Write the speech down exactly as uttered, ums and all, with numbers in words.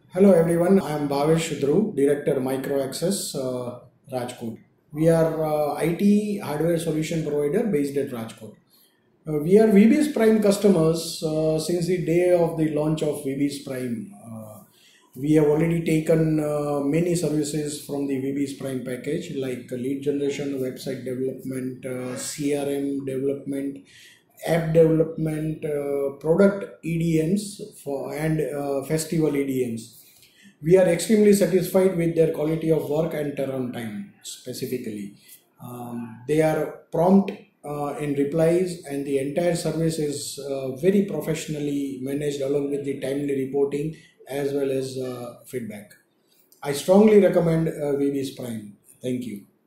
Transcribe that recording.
Hello everyone, I am Bhavesh Dhruv, Director Micro Access, uh, Rajkot. We are uh, I T hardware solution provider based at Rajkot. Uh, we are V B S Prime customers uh, since the day of the launch of V B S Prime. Uh, we have already taken uh, many services from the V B S Prime package like lead generation, website development, uh, C R M development, app development, uh, product E D Ms for and uh, festival E D Ms. We are extremely satisfied with their quality of work and turnaround time specifically. Um, they are prompt uh, in replies, and the entire service is uh, very professionally managed along with the timely reporting as well as uh, feedback. I strongly recommend uh, V B S Prime. Thank you.